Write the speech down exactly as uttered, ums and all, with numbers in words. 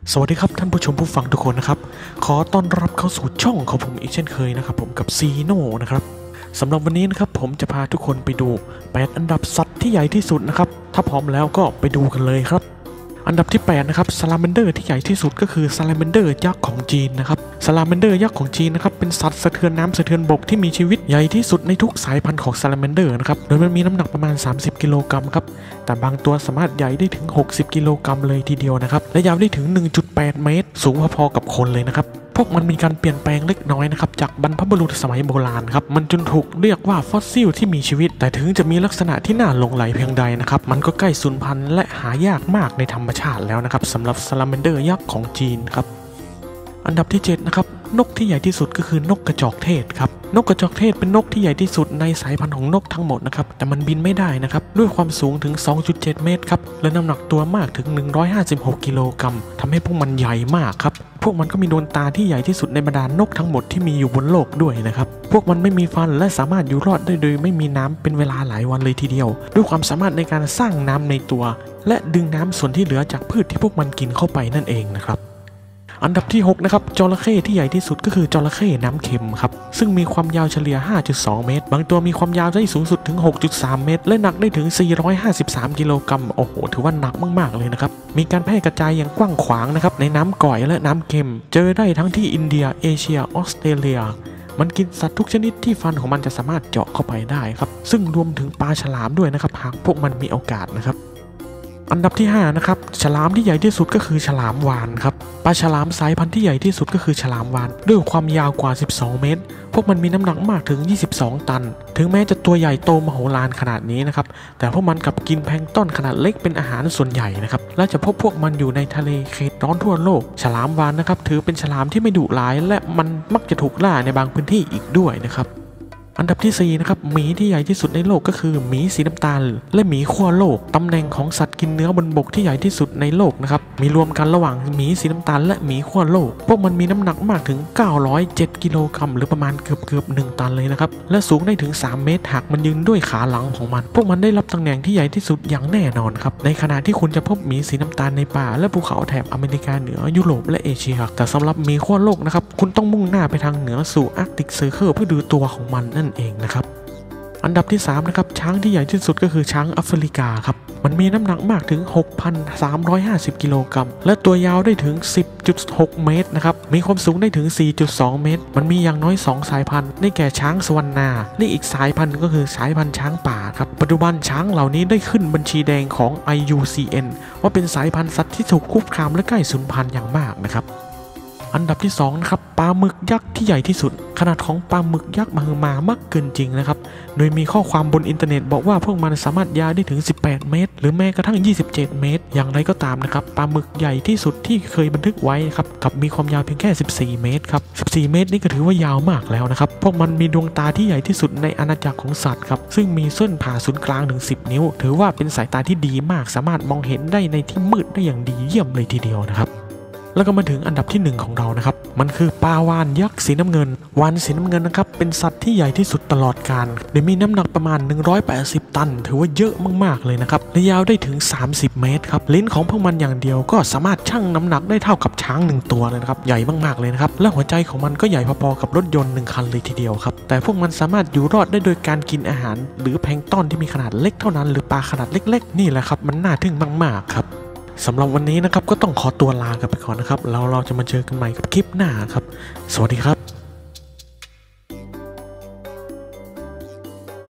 สวัสดีครับท่านผู้ชมผู้ฟังทุกคนนะครับขอต้อนรับเข้าสู่ช่องของผมอีกเช่นเคยนะครับผมกับซีโน่นะครับสำหรับวันนี้นะครับผมจะพาทุกคนไปดูแปดอันดับสัตว์ที่ใหญ่ที่สุดนะครับถ้าพร้อมแล้วก็ไปดูกันเลยครับอันดับที่แปดนะครับซาลาแมนเดอร์ที่ใหญ่ที่สุดก็คือซาลาแมนเดอร์ยักษ์ของจีนนะครับซาลาแมนเดอร์ยักษ์ของจีนนะครับเป็นสัตว์สะเทือนน้ำสะเทือนบกที่มีชีวิตใหญ่ที่สุดในทุกสายพันธุ์ของซาลาแมนเดอร์นะครับโดยมันมีน้ำหนักประมาณสามสิบกิโลกรัมครับแต่บางตัวสามารถใหญ่ได้ถึงหกสิบกิโลกรัมเลยทีเดียวนะครับและยาวได้ถึง หนึ่งจุดแปด เมตรสูงพอๆกับคนเลยนะครับพวกมันมีการเปลี่ยนแปลงเล็กน้อยนะครับจากบรรพบุรุษสมัยโบราณครับมันจนถูกเรียกว่าฟอสซิลที่มีชีวิตแต่ถึงจะมีลักษณะที่น่าหลงไหลเพียงใดนะครับมันก็ใกล้สูญพันธุ์และหายากมากในธรรมชาติแล้วนะครับสำหรับซาลาแมนเดอร์ยักษ์ของจีนครับอันดับที่เจ็ดนะครับนกที่ใหญ่ที่สุดก็คือนกกระจอกเทศครับนกกระจอกเทศเป็นนกที่ใหญ่ที่สุดในสายพันธุ์ของนกทั้งหมดนะครับแต่มันบินไม่ได้นะครับด้วยความสูงถึง สองจุดเจ็ด เมตรครับและน้ำหนักตัวมากถึงหนึ่งร้อยห้าสิบหกกิโลกรัมทำให้พวกมันใหญ่มากครับพวกมันก็มีดวงตาที่ใหญ่ที่สุดในบรรดานกทั้งหมดที่มีอยู่บนโลกด้วยนะครับพวกมันไม่มีฟันและสามารถอยู่รอดได้โดยไม่มีน้ำเป็นเวลาหลายวันเลยทีเดียวด้วยความสามารถในการสร้างน้ำในตัวและดึงน้ำส่วนที่เหลือจากพืชที่พวกมันกินเข้าไปนั่นเองนะครับอันดับที่หกนะครับจระเข้ที่ใหญ่ที่สุดก็คือจระเข้น้ำเค็มครับซึ่งมีความยาวเฉลี่ย ห้าจุดสอง เมตรบางตัวมีความยาวได้สูงสุดถึง หกจุดสาม เมตรและหนักได้ถึง สี่ร้อยห้าสิบสาม กิโลกรัมโอ้โหถือว่าหนักมากๆเลยนะครับมีการแพร่กระจายอย่างกว้างขวางนะครับในน้ำก่อยและน้ำเค็มเจอได้ทั้งที่อินเดียเอเชียออสเตรเลียมันกินสัตว์ทุกชนิดที่ฟันของมันจะสามารถเจาะเข้าไปได้ครับซึ่งรวมถึงปลาฉลามด้วยนะครับหากพวกมันมีโอกาสนะครับอันดับที่ห้านะครับฉลามที่ใหญ่ที่สุดก็คือฉลามวาฬครับปลาฉลามสายพันธุ์ที่ใหญ่ที่สุดก็คือฉลามวาฬด้วยความยาวกว่า สิบสอง เมตรพวกมันมีน้ำหนักมากถึง ยี่สิบสอง ตันถึงแม้จะตัวใหญ่โตมโหฬารขนาดนี้นะครับแต่พวกมันกลับกินแพลงก์ต้นขนาดเล็กเป็นอาหารส่วนใหญ่นะครับและจะพบพวกมันอยู่ในทะเลเขตร้อนทั่วโลกฉลามวาฬนะครับถือเป็นฉลามที่ไม่ดุร้ายและมันมักจะถูกล่าในบางพื้นที่อีกด้วยนะครับอันดับที่สี่นะครับหมีที่ใหญ่ที่สุดในโลกก็คือหมีสีน้ำตาลและหมีขั้วโลกตำแหน่งของสัตว์กินเนื้อบนบกที่ใหญ่ที่สุดในโลกนะครับมีรวมกันระหว่างหมีสีน้ำตาลและหมีขั้วโลกพวกมันมีน้ำหนักมากถึงเก้าร้อยเจ็ดกิโลกรัมหรือประมาณเกือบเกือบหนึ่งตันเลยนะครับและสูงได้ถึงสามเมตรหากมันยืนด้วยขาหลังของมันพวกมันได้รับตำแหน่งที่ใหญ่ที่สุดอย่างแน่นอนครับในขณะที่คุณจะพบหมีสีน้ำตาลในป่าและภูเขาแถบอเมริกาเหนือยุโรปและเอเชียแต่สำหรับหมีขั้วโลกนะครับคุณต้องมุ่งหน้าไปทางเหนือสู่อาร์กติกเซอร์เคิลเพื่อดูตัวของมันนั่นเองนะครับอันดับที่สามนะครับช้างที่ใหญ่ที่สุดก็คือช้างแอฟริกาครับมันมีน้ำหนักมากถึง หกพันสามร้อยห้าสิบ กิโลกรัมและตัวยาวได้ถึง สิบจุดหก เมตรนะครับมีความสูงได้ถึง สี่จุดสอง เมตรมันมีอย่างน้อยสองสายพันธุ์ได้แก่ช้างสวรรณาและอีกสายพันธุ์ก็คือสายพันธุ์ช้างป่าครับปัจจุบันช้างเหล่านี้ได้ขึ้นบัญชีแดงของ ไอ ยู ซี เอ็น ว่าเป็นสายพันธุ์สัตว์ที่ถูกคุกคามและใกล้สูญพันธุ์อย่างมากนะครับอันดับที่สองนะครับปลาหมึกยักษ์ที่ใหญ่ที่สุดขนาดของปลาหมึกยักษ์มหึมามากเกินจริงนะครับโดยมีข้อความบนอินเทอร์เน็ตบอกว่าพวกมันสามารถยาวได้ถึงสิบแปดเมตรหรือแม้กระทั่งยี่สิบเจ็ดเมตรอย่างไรก็ตามนะครับปลาหมึกใหญ่ที่สุดที่เคยบันทึกไว้ครับกับมีความยาวเพียงแค่สิบสี่เมตรครับสิบสี่เมตรนี่ก็ถือว่ายาวมากแล้วนะครับพวกมันมีดวงตาที่ใหญ่ที่สุดในอาณาจักรของสัตว์ครับซึ่งมีเส้นผ่าศูนย์กลางถึงสิบนิ้วถือว่าเป็นสายตาที่ดีมากสามารถมองเห็นได้ในที่มืดได้อย่างดีเยี่ยมเลยทีเดียวนะครับแล้วก็มาถึงอันดับที่หนึ่งของเรานะครับมันคือปลาวาฬยักษ์สีน้ำเงินวาฬสีน้ำเงินนะครับเป็นสัตว์ที่ใหญ่ที่สุดตลอดกาลโดยมีน้ำหนักประมาณหนึ่งร้อยแปดสิบตันถือว่าเยอะมากๆเลยนะครับและยาวได้ถึงสามสิบเมตรครับลิ้นของพวกมันอย่างเดียวก็สามารถชั่งน้ำหนักได้เท่ากับช้างหนึ่งตัวเลยนะครับใหญ่มากๆเลยนะครับและหัวใจของมันก็ใหญ่พอๆกับรถยนต์หนึ่งคันเลยทีเดียวครับแต่พวกมันสามารถอยู่รอดได้โดยการกินอาหารหรือแพลงก์ต้นที่มีขนาดเล็กเท่านั้นหรือปลาขนาดเล็กๆนี่แหละครับมันน่าทึ่งมากๆครับสำหรับวันนี้นะครับก็ต้องขอตัวลากันไปก่อนนะครับแล้วเราจะมาเจอกันใหม่กับคลิปหน้าครับสวัสดีครับ